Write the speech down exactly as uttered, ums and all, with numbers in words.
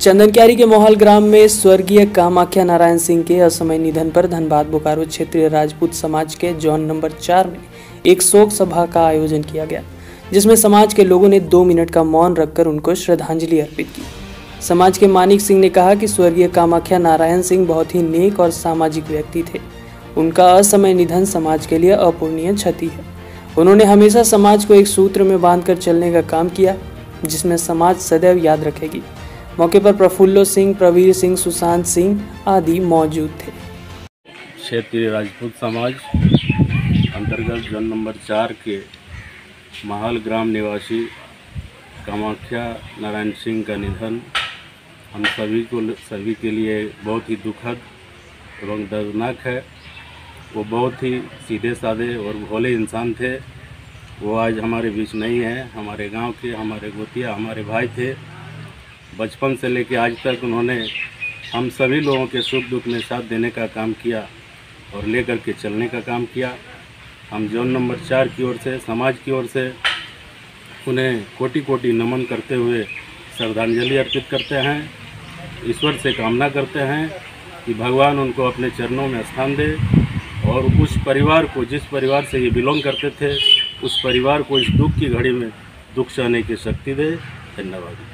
चंदनक्यारी के मोहल ग्राम में स्वर्गीय कामाख्या नारायण सिंह के असमय निधन पर धनबाद बोकारो क्षेत्रीय राजपूत समाज के जोन नंबर चार में एक शोक सभा का आयोजन किया गया, जिसमें समाज के लोगों ने दो मिनट का मौन रखकर उनको श्रद्धांजलि अर्पित की। समाज के मानिक सिंह ने कहा कि स्वर्गीय कामाख्या नारायण सिंह बहुत ही नेक और सामाजिक व्यक्ति थे। उनका असमय निधन समाज के लिए अपूरणीय क्षति है। उन्होंने हमेशा समाज को एक सूत्र में बांधकर चलने का काम किया, जिसमें समाज सदैव याद रखेगी। मौके पर प्रफुल्लो सिंह, प्रवीर सिंह, सुशांत सिंह आदि मौजूद थे। क्षेत्रीय राजपूत समाज अंतर्गत जोन नंबर चार के महल ग्राम निवासी कामाख्या नारायण सिंह का निधन हम सभी को सभी के लिए बहुत ही दुखद एवं दर्दनाक है। वो बहुत ही सीधे साधे और भोले इंसान थे। वो आज हमारे बीच नहीं है। हमारे गांव के, हमारे गोतिया, हमारे भाई थे। बचपन से लेकर आज तक उन्होंने हम सभी लोगों के सुख दुख में साथ देने का काम किया और लेकर के चलने का काम किया। हम जोन नंबर चार की ओर से, समाज की ओर से उन्हें कोटि कोटि नमन करते हुए श्रद्धांजलि अर्पित करते हैं। ईश्वर से कामना करते हैं कि भगवान उनको अपने चरणों में स्थान दे और उस परिवार को, जिस परिवार से ये बिलोंग करते थे, उस परिवार को इस दुख की घड़ी में दुख सहने की शक्ति दे। धन्यवाद।